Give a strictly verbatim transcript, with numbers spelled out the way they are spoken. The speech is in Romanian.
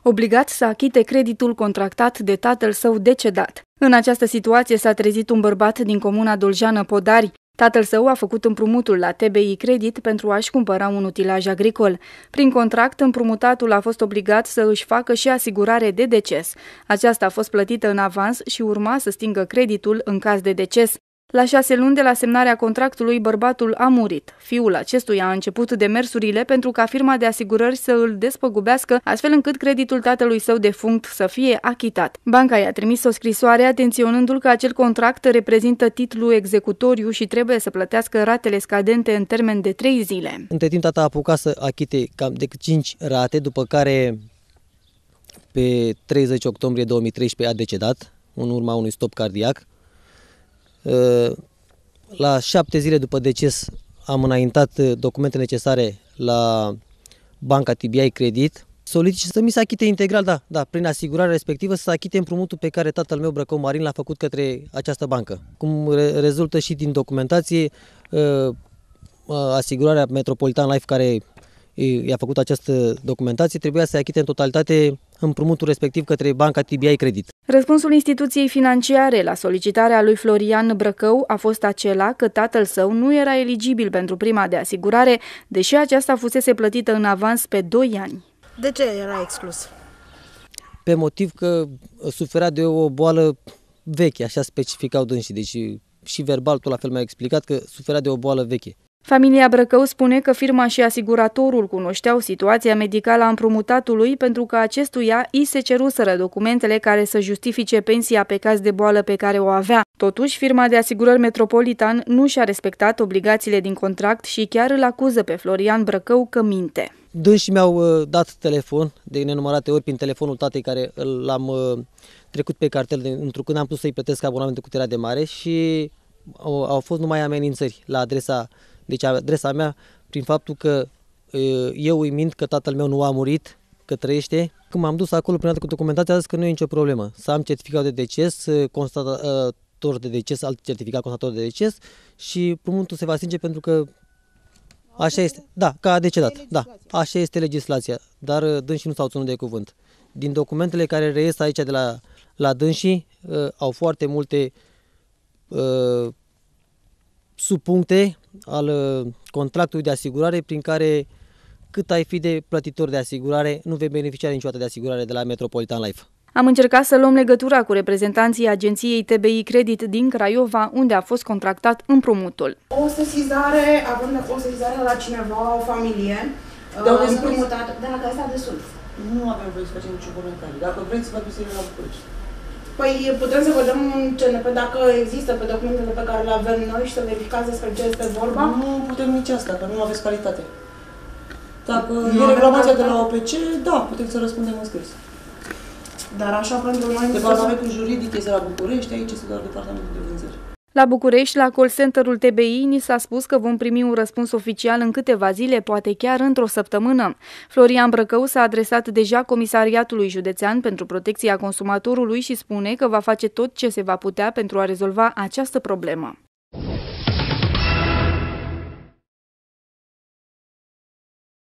obligat să achite creditul contractat de tatăl său decedat. În această situație s-a trezit un bărbat din comuna Doljeană Podari. Tatăl său a făcut împrumutul la T B I Credit pentru a-și cumpăra un utilaj agricol. Prin contract, împrumutatul a fost obligat să își facă și asigurare de deces. Aceasta a fost plătită în avans și urma să stingă creditul în caz de deces. La șase luni de la semnarea contractului, bărbatul a murit. Fiul acestuia a început demersurile pentru ca firma de asigurări să îl despăgubească, astfel încât creditul tatălui său defunct să fie achitat. Banca i-a trimis o scrisoare atenționându-l că acel contract reprezintă titlu executoriu și trebuie să plătească ratele scadente în termen de trei zile. Între timp, tata a apucat să achite cam de cinci rate, după care pe treizeci octombrie două mii treisprezece a decedat, în urma unui stop cardiac. La șapte zile după deces am înaintat documente necesare la banca T B I Credit. Solicit să mi se achite integral, da, da, prin asigurarea respectivă, să se achite împrumutul pe care tatăl meu, Brăcău Marin, l-a făcut către această bancă. Cum re rezultă și din documentație, asigurarea Metropolitan Life, care i-a făcut această documentație, trebuia să achite în totalitate împrumutul respectiv către banca T B I Credit. Răspunsul instituției financiare la solicitarea lui Florian Brăcău a fost acela că tatăl său nu era eligibil pentru prima de asigurare, deși aceasta fusese plătită în avans pe doi ani. De ce era exclus? Pe motiv că suferea de o boală veche, așa specificau dânsii, deci și verbal tot la fel mi-a explicat că suferea de o boală veche. Familia Brăcău spune că firma și asiguratorul cunoșteau situația medicală a împrumutatului pentru că acestuia i se ceruseră documentele care să justifice pensia pe caz de boală pe care o avea. Totuși, firma de asigurări Metropolitan nu și-a respectat obligațiile din contract și chiar îl acuză pe Florian Brăcău că minte. Dânsii mi-au dat telefon de nenumărate ori prin telefonul tatei care l-am trecut pe cartel, întrucât n-am putut să-i plătesc abonamentul cu tirade mare și au, au fost numai amenințări la adresa Deci adresa mea, prin faptul că eu îi mint că tatăl meu nu a murit, că trăiește. Când m-am dus acolo, prin dată cu documentația, a zis că nu e nicio problemă. Să am certificat de deces, constatator de deces, alt certificat constatator de deces și împrumutul se va stinge pentru că așa este. Da, că a decedat. Da, așa este legislația. Dar dânsii nu s-au ținut de cuvânt. Din documentele care reies aici de la, la dânsii, au foarte multe uh, subpuncte al contractului de asigurare prin care cât ai fi de plătitor de asigurare, nu vei beneficia niciodată de asigurare de la Metropolitan Life. Am încercat să luăm legătura cu reprezentanții agenției T B I Credit din Craiova, unde a fost contractat împrumutul. O sesizare, având o sesizare la cineva, o familie, de unde împrumutat, de la Gazeta de Sud. Nu avem voie să facem niciun comentariu. Dacă vreți, vă duceți la București. Păi putem să vă dăm un C N P dacă există pe documentele pe care le avem noi și să verificați despre ce este vorba? Nu putem nici asta, că nu aveți calitate. Dacă nu e reclamația de la O P C, da, putem să răspundem în scris. Dar așa pentru noi... Departamentul juridic este la București, aici este doar departamentul de vânzări. La București, la call center-ul T B I, ni s-a spus că vom primi un răspuns oficial în câteva zile, poate chiar într-o săptămână. Florian Brăcău s-a adresat deja Comisariatului Județean pentru Protecția Consumatorului și spune că va face tot ce se va putea pentru a rezolva această problemă.